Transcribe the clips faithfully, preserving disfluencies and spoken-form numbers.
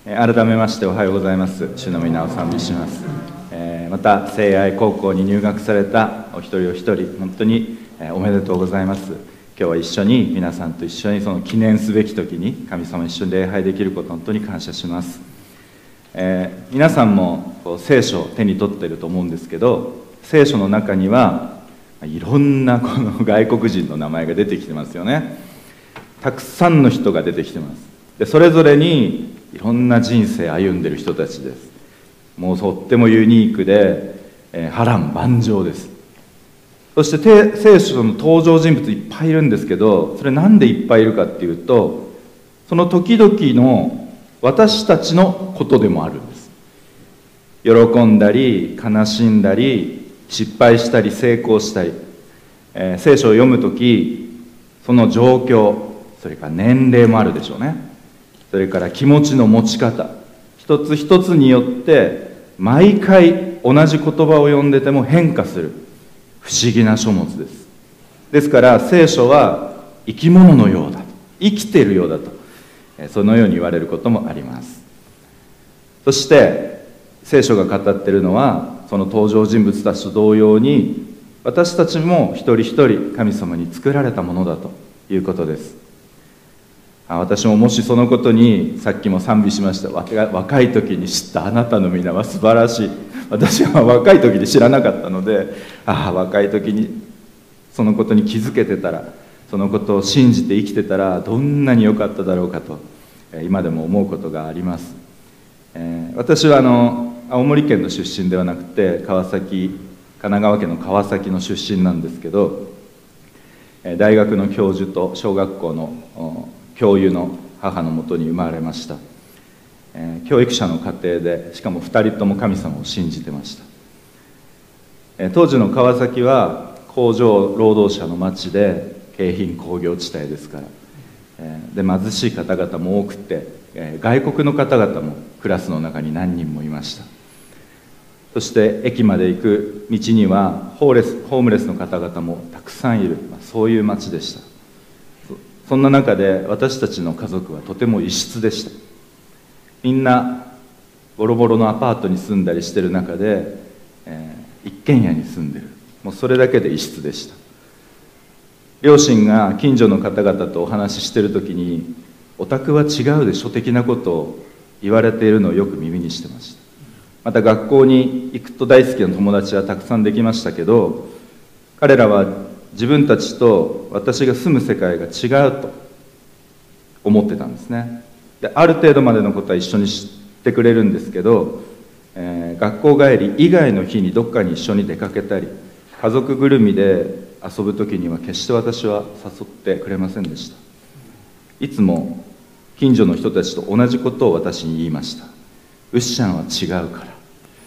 改めましておはようございます。主の皆を賛美します。また聖愛高校に入学されたお一人お一人、本当におめでとうございます。今日は一緒に皆さんと一緒にその記念すべき時に神様一緒に礼拝できること本当に感謝します。えー、皆さんもこう聖書を手に取っていると思うんですけど、聖書の中にはいろんなこの外国人の名前が出てきてますよね。たくさんの人が出てきてます。でそれぞれにいろんな人生歩んでる人たちです。もうとってもユニークで、えー、波乱万丈です。そして聖書の登場人物いっぱいいるんですけど、それなんでいっぱいいるかっていうと、その時々の私たちのことでもあるんです。喜んだり悲しんだり失敗したり成功したり、えー、聖書を読むときその状況、それから年齢もあるでしょうね。それから気持ちの持ち方、一つ一つによって毎回同じ言葉を読んでても変化する不思議な書物です。ですから聖書は生き物のようだと、生きているようだと、そのように言われることもあります。そして聖書が語っているのは、その登場人物たちと同様に私たちも一人一人神様に作られたものだということです。私ももしそのことに、さっきも賛美しました、若い時に知ったあなたの皆は素晴らしい。私は若い時に知らなかったので、ああ若い時にそのことに気づけてたら、そのことを信じて生きてたらどんなに良かっただろうかと今でも思うことがあります。えー、私はあの青森県の出身ではなくて、川崎神奈川県の川崎の出身なんですけど、大学の教授と小学校の教諭の母のもとに生まれました。えー、教育者の家庭で、しかもふたりとも神様を信じてました。えー、当時の川崎は工場労働者の町で京浜工業地帯ですから、えー、で貧しい方々も多くて、えー、外国の方々もクラスの中に何人もいました。そして駅まで行く道にはホーレス、ホームレスの方々もたくさんいる、まあ、そういう町でした。そんな中で私たちの家族はとても異質でした。みんなボロボロのアパートに住んだりしてる中で、えー、一軒家に住んでる。もうそれだけで異質でした。両親が近所の方々とお話ししてる時に、お宅は違うでしょ的なことを言われているのをよく耳にしてました。また学校に行くと大好きな友達はたくさんできましたけど、彼らは自分たちと私が住む世界が違うと思ってたんですね。である程度までのことは一緒に知ってくれるんですけど、えー、学校帰り以外の日にどっかに一緒に出かけたり、家族ぐるみで遊ぶ時には決して私は誘ってくれませんでした。いつも近所の人たちと同じことを私に言いました。ウッシャンは違うから。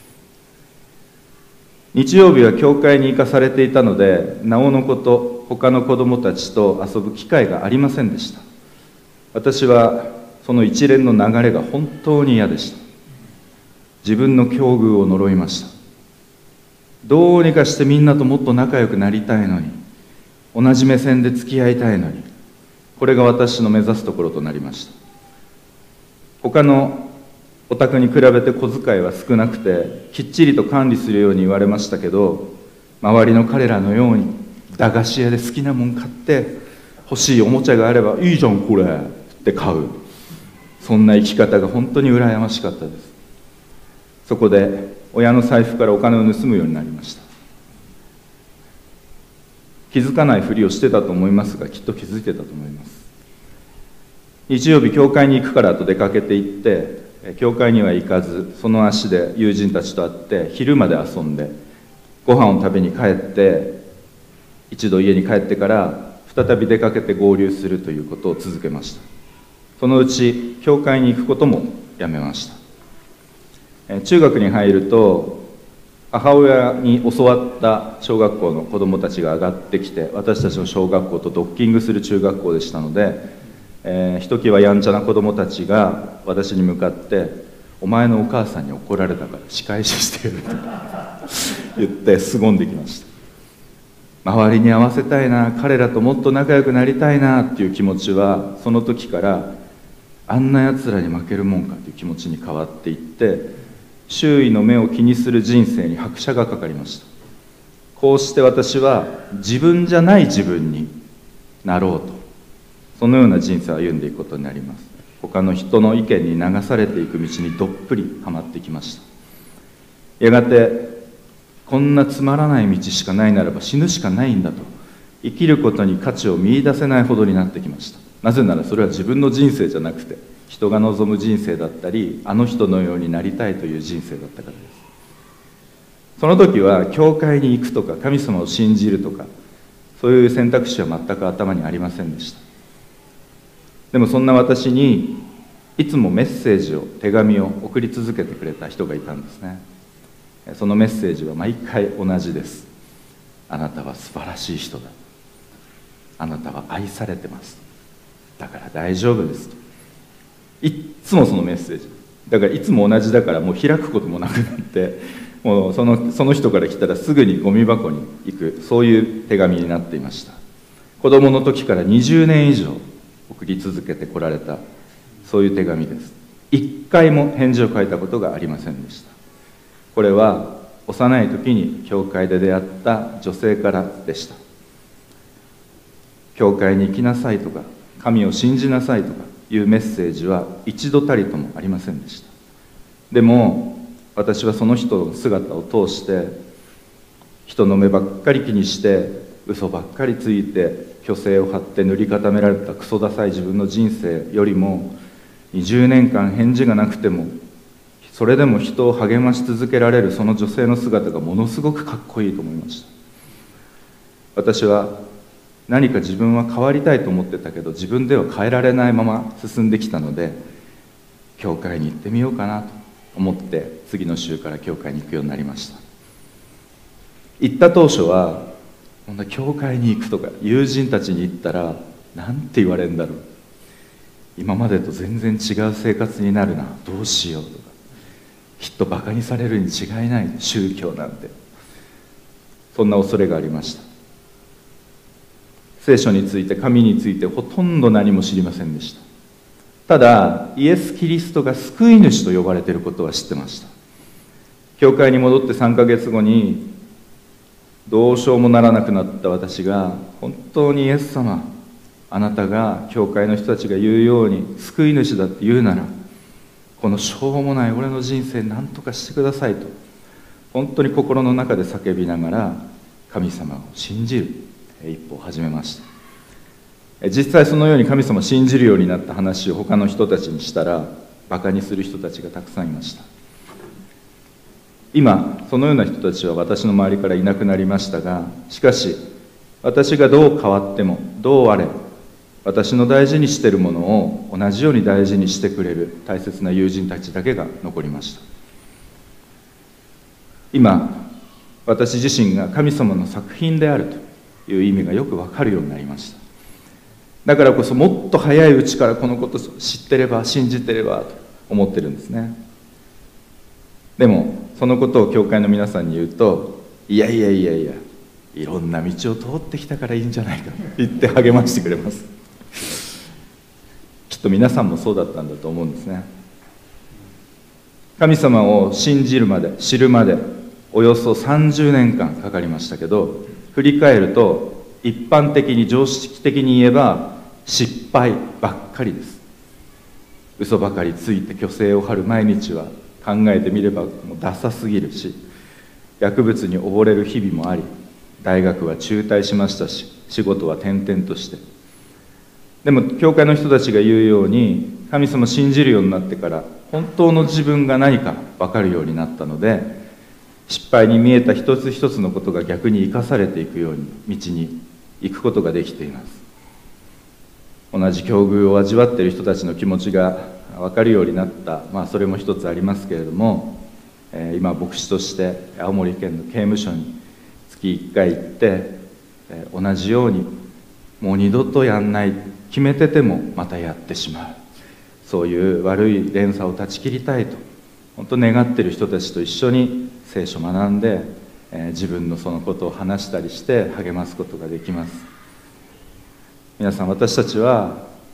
日曜日は教会に行かされていたので、なおのこと他の子供たちと遊ぶ機会がありませんでした。私はその一連の流れが本当に嫌でした。自分の境遇を呪いました。どうにかしてみんなともっと仲良くなりたいのに、同じ目線で付き合いたいのに、これが私の目指すところとなりました。他のお宅に比べて小遣いは少なくて、きっちりと管理するように言われましたけど、周りの彼らのように駄菓子屋で好きなもん買って、欲しいおもちゃがあればいいじゃんこれって買う、そんな生き方が本当に羨ましかったです。そこで親の財布からお金を盗むようになりました。気づかないふりをしてたと思いますが、きっと気づいてたと思います。日曜日教会に行くからと出かけて行って、教会には行かず、その足で友人たちと会って昼まで遊んで、ご飯を食べに帰って、一度家に帰ってから再び出かけて合流するということを続けました。そのうち教会に行くこともやめました。中学に入ると、母親に教わった小学校の子どもたちが上がってきて、私たちの小学校とドッキングする中学校でしたので、えー、ひときわやんちゃな子供たちが私に向かって「お前のお母さんに怒られたから仕返ししてやる」と言って凄んできました。周りに合わせたいな、彼らともっと仲良くなりたいなっていう気持ちはその時からあんなやつらに負けるもんかという気持ちに変わっていって、周囲の目を気にする人生に拍車がかかりました。こうして私は自分じゃない自分になろうと、そのような人生を歩んでいくことになります。他の人の意見に流されていく道にどっぷりはまってきました。やがてこんなつまらない道しかないならば死ぬしかないんだと、生きることに価値を見出せないほどになってきました。なぜならそれは自分の人生じゃなくて、人が望む人生だったり、あの人のようになりたいという人生だったからです。その時は教会に行くとか神様を信じるとか、そういう選択肢は全く頭にありませんでした。でもそんな私にいつもメッセージを、手紙を送り続けてくれた人がいたんですね。そのメッセージは毎回同じです。あなたは素晴らしい人だ。あなたは愛されてます。だから大丈夫ですと。いっつもそのメッセージ。だからいつも同じだからもう開くこともなくなって、もうその、その人から来たらすぐにゴミ箱に行く、そういう手紙になっていました。子供の時からにじゅうねん以上送り続けてこられた、そういう手紙です。一回も返事を書いたことがありませんでした。これは幼い時に教会で出会った女性からでした。教会に行きなさいとか、神を信じなさいとかいうメッセージは一度たりともありませんでした。でも私はその人の姿を通して、人の目ばっかり気にして嘘ばっかりついて虚勢を張って塗り固められたクソダサい自分の人生よりも、にじゅうねんかん返事がなくてもそれでも人を励まし続けられるその女性の姿がものすごくかっこいいと思いました。私は何か自分は変わりたいと思ってたけど、自分では変えられないまま進んできたので、教会に行ってみようかなと思って次の週から教会に行くようになりました。行った当初は、こんな教会に行くとか友人たちに行ったらなんて言われるんだろう、今までと全然違う生活になるな、どうしようとか、きっとバカにされるに違いない、宗教なんて、そんな恐れがありました。聖書について、神についてほとんど何も知りませんでした。ただイエス・キリストが救い主と呼ばれていることは知ってました。教会に戻ってさんかげつごにどうしようもならなくなった私が、本当にイエス様、あなたが教会の人たちが言うように救い主だって言うなら、このしょうもない俺の人生何とかしてくださいと、本当に心の中で叫びながら神様を信じる一歩を始めました。実際そのように神様を信じるようになった話を他の人たちにしたら、バカにする人たちがたくさんいました。今そのような人たちは私の周りからいなくなりましたが、しかし私がどう変わってもどうあれ、私の大事にしているものを同じように大事にしてくれる大切な友人たちだけが残りました。今私自身が神様の作品であるという意味がよくわかるようになりました。だからこそもっと早いうちからこのことを知ってれば、信じてればと思ってるんですね。でもそのことを教会の皆さんに言うと、いやいやいやいや、いろんな道を通ってきたからいいんじゃないかと言って励ましてくれます。きっと皆さんもそうだったんだと思うんですね。神様を信じるまで、知るまでおよそさんじゅうねんかんかかりましたけど、振り返ると一般的に常識的に言えば失敗ばっかりです。嘘ばかりついて虚勢を張る毎日は考えてみればもうダサすぎるし、薬物に溺れる日々もあり、大学は中退しましたし、仕事は転々として。でも教会の人たちが言うように、神様を信じるようになってから本当の自分が何か分かるようになったので、失敗に見えた一つ一つのことが逆に生かされていくように道に行くことができています。同じ境遇を味わっている人たちの気持ちが分かるようになった、まあ、それも一つありますけれども、えー、今牧師として青森県の刑務所に月いっかい行って、えー、同じようにもう二度とやんない決めててもまたやってしまう、そういう悪い連鎖を断ち切りたいと本当願っている人たちと一緒に聖書を学んで、えー、自分のそのことを話したりして励ますことができます。皆さん、私たちは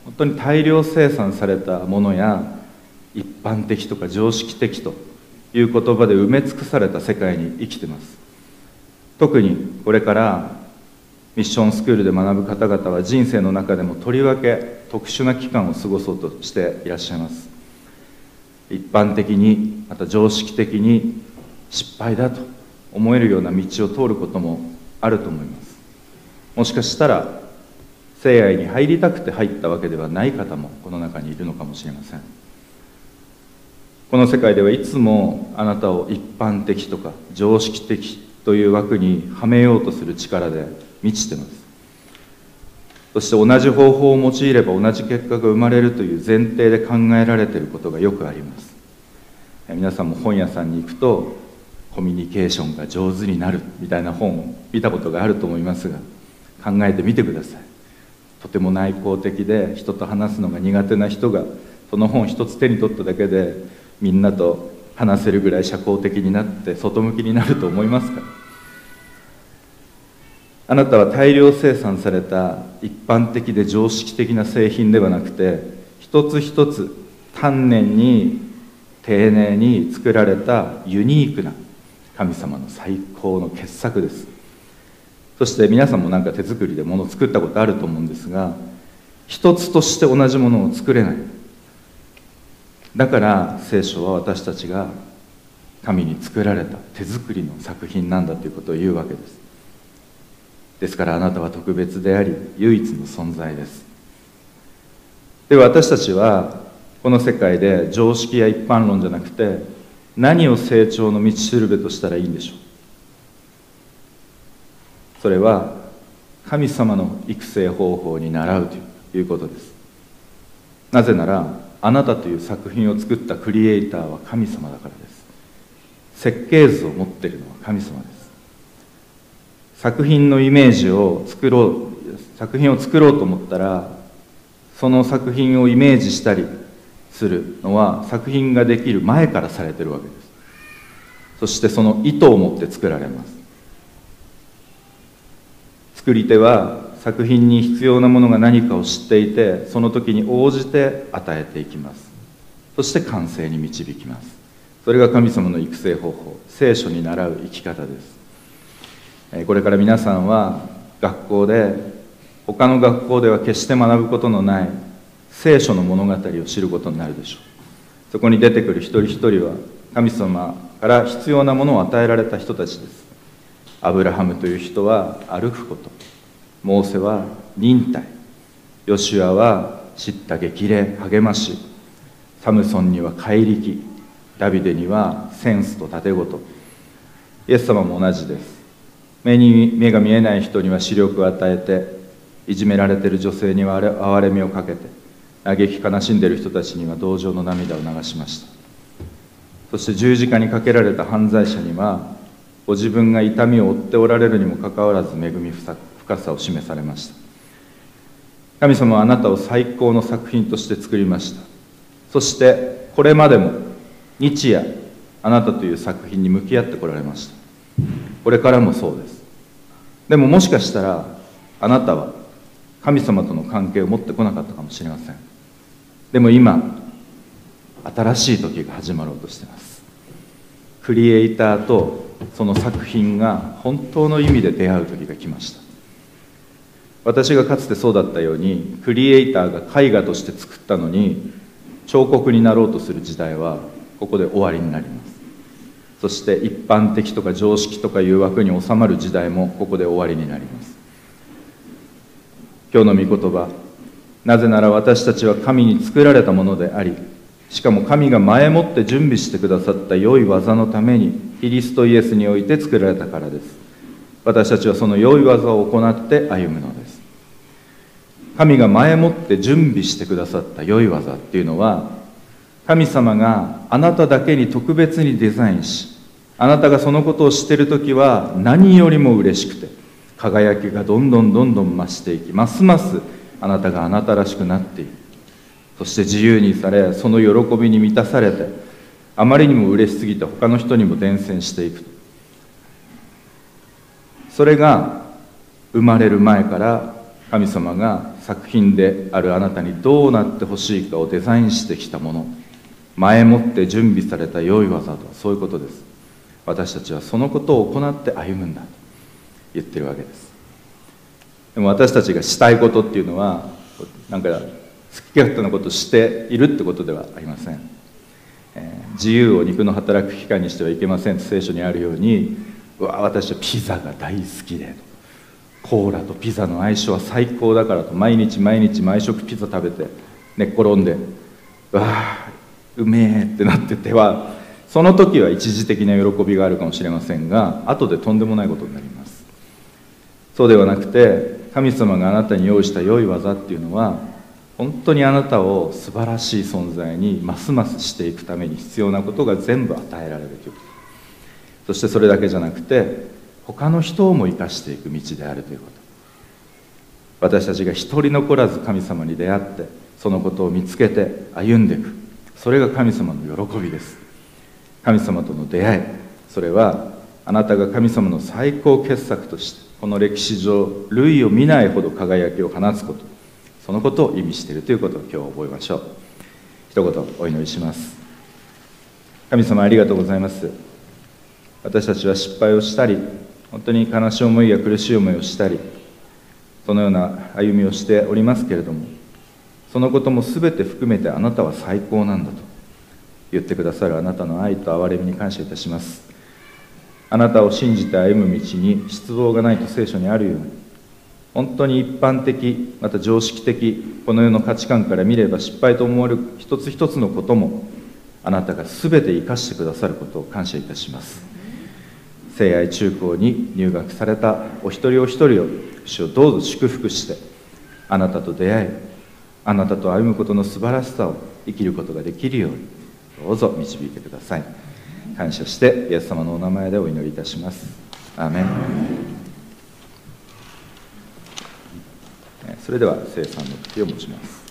本当に大量生産されたものや一般的とか常識的という言葉で埋め尽くされた世界に生きています。特にこれからミッションスクールで学ぶ方々は人生の中でもとりわけ特殊な期間を過ごそうとしていらっしゃいます。一般的にまた常識的に失敗だと思えるような道を通ることもあると思います。もしかしたら聖愛に入りたくて入ったわけではない方もこの中にいるのかもしれません。この世界ではいつもあなたを一般的とか常識的という枠にはめようとする力で満ちています。そして同じ方法を用いれば同じ結果が生まれるという前提で考えられていることがよくあります。皆さんも本屋さんに行くとコミュニケーションが上手になるみたいな本を見たことがあると思いますが、考えてみてください。とても内向的で人と話すのが苦手な人がその本一つ手に取っただけでみんなと話せるぐらい社交的になって外向きになると思いますか？あなたは大量生産された一般的で常識的な製品ではなくて、一つ一つ丹念に丁寧に作られたユニークな神様の最高の傑作です。そして皆さんも何か手作りで物を作ったことあると思うんですが、一つとして同じものを作れない。だから聖書は私たちが神に作られた手作りの作品なんだということを言うわけです。ですからあなたは特別であり唯一の存在です。では私たちはこの世界で常識や一般論じゃなくて何を成長の道しるべとしたらいいんでしょう。それは神様の育成方法に倣うということです。なぜならあなたという作品を作ったクリエイターは神様だからです。設計図を持っているのは神様です。作品のイメージを作ろう作品を作ろうと思ったら、その作品をイメージしたりするのは作品ができる前からされているわけです。そしてその意図を持って作られます。作り手は作品に必要なものが何かを知っていて、その時に応じて与えていきます。そして完成に導きます。それが神様の育成方法、聖書に倣う生き方です。これから皆さんは学校で他の学校では決して学ぶことのない聖書の物語を知ることになるでしょう。そこに出てくる一人一人は神様から必要なものを与えられた人たちです。アブラハムという人は歩くこと、モーセは忍耐、ヨシュアは叱咤激励励まし、サムソンには怪力、ダビデにはセンスと盾事。イエス様も同じです。目に目が見えない人には視力を与えて、いじめられている女性には憐れみをかけて、嘆き悲しんでいる人たちには同情の涙を流しました。そして十字架にかけられた犯罪者にはご自分が痛みを負っておられるにもかかわらず恵み深さを示されました。神様はあなたを最高の作品として作りました。そしてこれまでも日夜あなたという作品に向き合ってこられました。これからもそうです。でももしかしたらあなたは神様との関係を持ってこなかったかもしれません。でも今新しい時が始まろうとしています。クリエイターとその作品が本当の意味で出会う時が来ました。私がかつてそうだったように、クリエイターが絵画として作ったのに彫刻になろうとする時代はここで終わりになります。そして一般的とか常識とかいう枠に収まる時代もここで終わりになります。今日の御言葉、なぜなら私たちは神に作られたものであり、しかも神が前もって準備してくださった良い技のためにキリストイエスにおいて作られたからです。私たちはその良い技を行って歩むのです。神が前もって準備してくださった良い技っていうのは、神様があなただけに特別にデザインし、あなたがそのことをしているときは何よりも嬉しくて、輝きがどんどんどんどん増していき、ますますあなたがあなたらしくなっていく。そして自由にされ、その喜びに満たされて、あまりにも嬉しすぎて他の人にも伝染していく。それが生まれる前から神様が作品であるあなたにどうなってほしいかをデザインしてきたもの、前もって準備された良い技とはそういうことです。私たちはそのことを行って歩むんだと言ってるわけです。でも私たちがしたいことっていうのはなんか好き勝手なことをしているってことではありません。えー、自由を肉の働く機会にしてはいけませんと聖書にあるように、うわ私はピザが大好きでと、コーラとピザの相性は最高だからと毎日毎日毎食ピザ食べて寝っ転んで、うわあうめえってなってては、その時は一時的な喜びがあるかもしれませんが、後でとんでもないことになります。そうではなくて、神様があなたに用意した良い技っていうのは、本当にあなたを素晴らしい存在にますますしていくために必要なことが全部与えられるということ。そしてそれだけじゃなくて、他の人をも生かしていく道であるということ。私たちが一人残らず神様に出会って、そのことを見つけて歩んでいく。それが神様の喜びです。神様との出会い、それはあなたが神様の最高傑作としてこの歴史上類を見ないほど輝きを放つこと、そのことを意味しているということを今日覚えましょう。一言お祈りします。神様ありがとうございます。私たちは失敗をしたり、本当に悲しい思いや苦しい思いをしたり、そのような歩みをしておりますけれども、そのことも全て含めてあなたは最高なんだと言ってくださるあなたの愛と憐れみに感謝いたします。あなたを信じて歩む道に失望がないと聖書にあるように、本当に一般的また常識的この世の価値観から見れば失敗と思われる一つ一つのこともあなたが全て生かしてくださることを感謝いたします。聖愛中高に入学されたお一人お一人を主をどうぞ祝福して、あなたと出会い、あなたと歩むことの素晴らしさを生きることができるようにどうぞ導いてください。感謝してイエス様のお名前でお祈りいたします。アーメン。それでは聖餐の時を持ちます。